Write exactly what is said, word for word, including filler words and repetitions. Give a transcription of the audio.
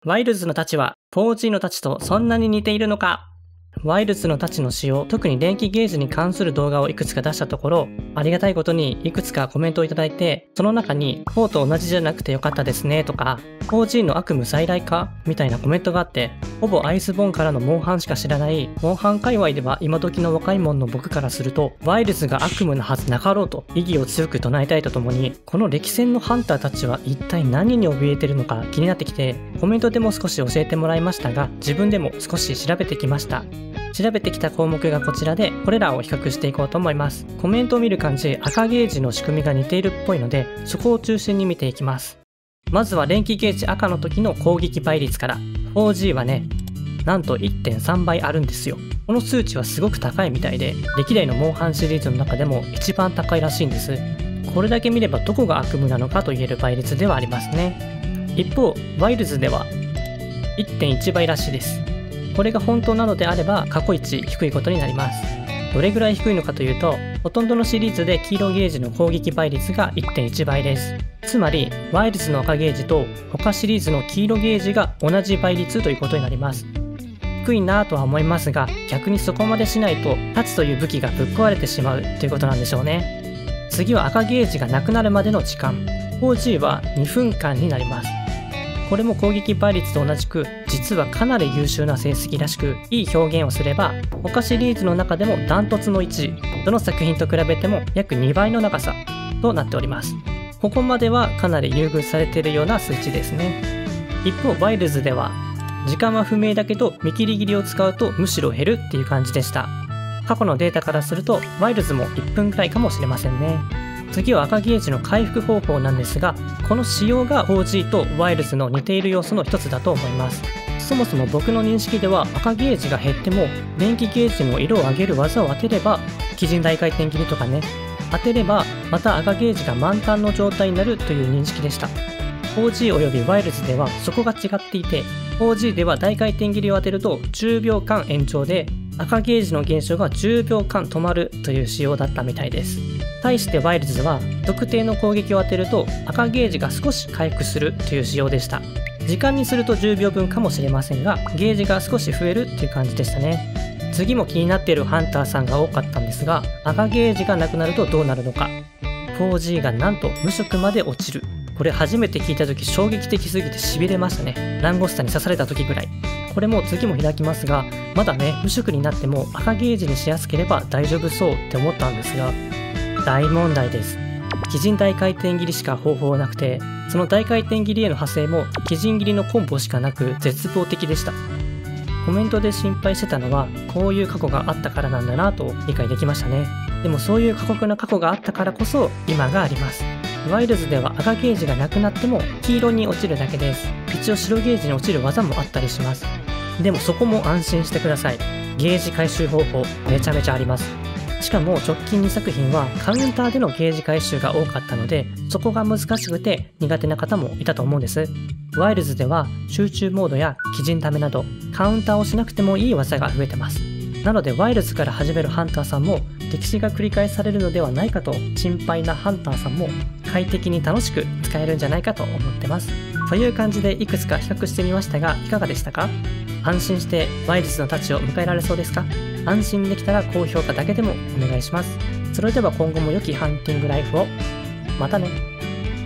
ワイルズの太刀は フォージー の太刀とそんなに似ているのか。ワイルズの太刀の使用、特に電気ゲージに関する動画をいくつか出したところ、ありがたいことにいくつかコメントをいただいて、その中にフォーと同じじゃなくてよかったですねとか、フォージー の悪夢再来かみたいなコメントがあって、ほぼアイスボーンからのモンハンしか知らない、モンハン界隈では今時の若い者の僕からすると、ワイルズが悪夢のはずなかろうと意義を強く唱えたいとともに、この歴戦のハンターたちは一体何に怯えてるのか気になってきて、コメントでも少し教えてもらいましたが、自分でも少し調べてきました。調べてきた項目がこちらで、これらを比較していこうと思います。コメントを見る感じ、赤ゲージの仕組みが似ているっぽいので、そこを中心に見ていきます。まずは電気ゲージ赤の時の攻撃倍率から。フォージー はね、なんと いってんさん 倍あるんですよ。この数値はすごく高いみたいで、歴代のモンハンシリーズの中でも一番高いらしいんです。これだけ見ればどこが悪夢なのかと言える倍率ではありますね。一方、ワイルズでは いってんいち 倍らしいです。これが本当なのであれば過去一低いことになります。どれぐらい低いのかというと、ほとんどのシリーズで黄色ゲージの攻撃倍率が いってんいち 倍です。つまりワイルズの赤ゲージと他シリーズの黄色ゲージが同じ倍率ということになります。低いなぁとは思いますが、逆にそこまでしないとタツという武器がぶっ壊れてしまうということなんでしょうね。次は赤ゲージがなくなるまでの時間。フォージー はにふんかんになります。これも攻撃倍率と同じく、実はかなり優秀な成績らしく、いい表現をすれば他シリーズの中でもダントツのいちい、どの作品と比べても約にばいの長さとなっております。ここまではかなり優遇されているような数値ですね。一方ワイルズでは時間は不明だけど見切り切りを使うとむしろ減るっていう感じでした。過去のデータからするとワイルズもいっぷんくらいかもしれませんね。次は赤ゲージの回復方法なんですが、この仕様が フォージー とワイルズの似ている要素の一つだと思います。そもそも僕の認識では赤ゲージが減っても電気ゲージの色を上げる技を当てれば、鬼人大回転切りとかね、当てればまた赤ゲージが満タンの状態になるという認識でした。フォージー およびワイルズではそこが違っていて、フォージー では大回転切りを当てるとじゅうびょうかん延長で、赤ゲージの減少がじゅうびょうかん止まるという仕様だったみたいです。対してワイルズは特定の攻撃を当てると赤ゲージが少し回復するという仕様でした。時間にするとじゅうびょうぶんかもしれませんが、ゲージが少し増えるっていう感じでしたね。次も気になっているハンターさんが多かったんですが、赤ゲージがなくなるとどうなるのか。フォージー がなんと無色まで落ちる。これ初めて聞いた時衝撃的すぎて痺れましたね。ランゴスタに刺された時ぐらい。これも次も開きますが、まだね無色になっても赤ゲージにしやすければ大丈夫そうって思ったんですが、大問題です。鬼人大回転切りしか方法はなくて、その大回転切りへの派生も鬼人切りのコンボしかなく絶望的でした。コメントで心配してたのはこういう過去があったからなんだなと理解できましたね。でもそういう過酷な過去があったからこそ今があります。ワイルズでは赤ゲージがなくなっても黄色に落ちるだけです。一応白ゲージに落ちる技もあったりします。でもそこも安心してください。ゲージ回収方法めちゃめちゃあります。しかも直近にさく品はカウンターでのゲージ回収が多かったので、そこが難しくて苦手な方もいたと思うんです。ワイルズでは集中モードや鬼人ためなどカウンターをしなくてもいい技が増えてます。なのでワイルズから始めるハンターさんも歴史が繰り返されるのではないかと心配なハンターさんも快適に楽しく使えるんじゃないかと思ってます。という感じでいくつか比較してみましたが、いかがでしたか？安心してワイルズの太刀を迎えられそうですか？安心できたら高評価だけでもお願いします。それでは今後も良きハンティングライフを。またね。